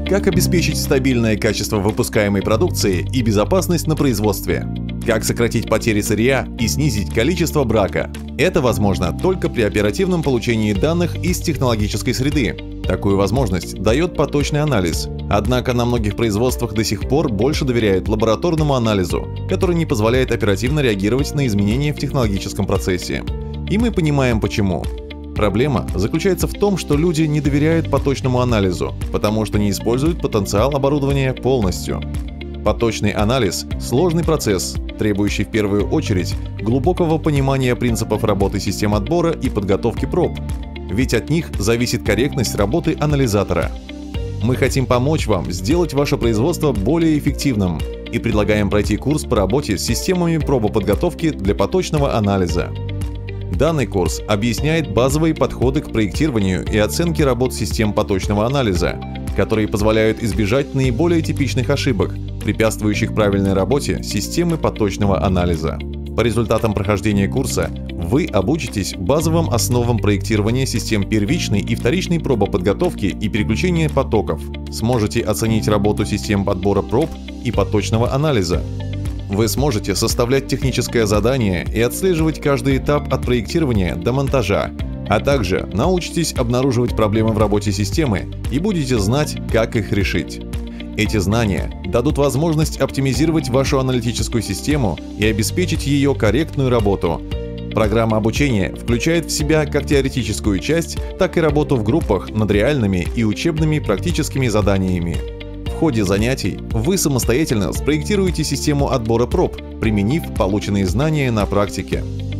Как обеспечить стабильное качество выпускаемой продукции и безопасность на производстве? Как сократить потери сырья и снизить количество брака? Это возможно только при оперативном получении данных из технологической среды. Такую возможность дает поточный анализ. Однако на многих производствах до сих пор больше доверяют лабораторному анализу, который не позволяет оперативно реагировать на изменения в технологическом процессе. И мы понимаем почему. Проблема заключается в том, что люди не доверяют поточному анализу, потому что не используют потенциал оборудования полностью. Поточный анализ – сложный процесс, требующий в первую очередь глубокого понимания принципов работы систем отбора и подготовки проб, ведь от них зависит корректность работы анализатора. Мы хотим помочь вам сделать ваше производство более эффективным и предлагаем пройти курс по работе с системами пробоподготовки для поточного анализа. Данный курс объясняет базовые подходы к проектированию и оценке работ систем поточного анализа, которые позволяют избежать наиболее типичных ошибок, препятствующих правильной работе системы поточного анализа. По результатам прохождения курса вы обучитесь базовым основам проектирования систем первичной и вторичной пробоподготовки и переключения потоков, сможете оценить работу систем подбора проб и поточного анализа. Вы сможете составлять техническое задание и отслеживать каждый этап от проектирования до монтажа, а также научитесь обнаруживать проблемы в работе системы и будете знать, как их решить. Эти знания дадут возможность оптимизировать вашу аналитическую систему и обеспечить ее корректную работу. Программа обучения включает в себя как теоретическую часть, так и работу в группах над реальными и учебными практическими заданиями. В ходе занятий вы самостоятельно спроектируете систему отбора проб, применив полученные знания на практике.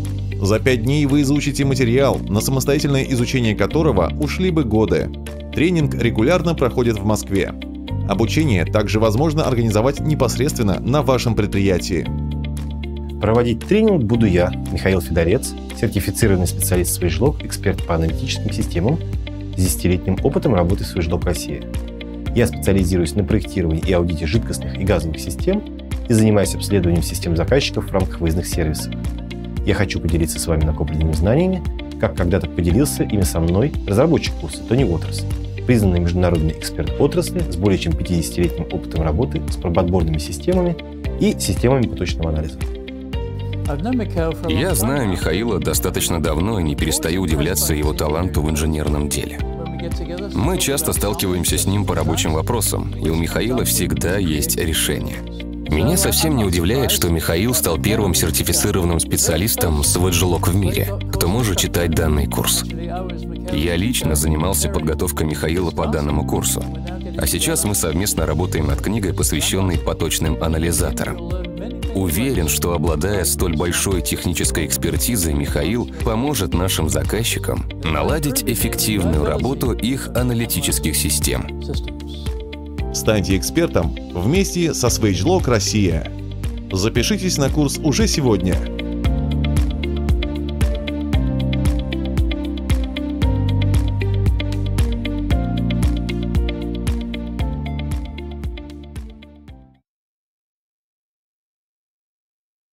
За 5 дней вы изучите материал, на самостоятельное изучение которого ушли бы годы. Тренинг регулярно проходит в Москве. Обучение также возможно организовать непосредственно на вашем предприятии. Проводить тренинг буду я, Михаил Федорец, сертифицированный специалист Switchlog, эксперт по аналитическим системам с 10-летним опытом работы в Switchlog Россия. Я специализируюсь на проектировании и аудите жидкостных и газовых систем и занимаюсь обследованием систем заказчиков в рамках выездных сервисов. Я хочу поделиться с вами накопленными знаниями, как когда-то поделился ими со мной разработчик курса Тони Уотерс, признанный международный эксперт отрасли с более чем 50-летним опытом работы с пробоотборными системами и системами поточного анализа. Я знаю Михаила достаточно давно и не перестаю удивляться его таланту в инженерном деле. Мы часто сталкиваемся с ним по рабочим вопросам, и у Михаила всегда есть решение. Меня совсем не удивляет, что Михаил стал первым сертифицированным специалистом Switchlog в мире, кто может читать данный курс. Я лично занимался подготовкой Михаила по данному курсу, а сейчас мы совместно работаем над книгой, посвященной поточным анализаторам. Уверен, что, обладая столь большой технической экспертизой, Михаил поможет нашим заказчикам наладить эффективную работу их аналитических систем. Станьте экспертом вместе со Switchlog Россия. Запишитесь на курс уже сегодня.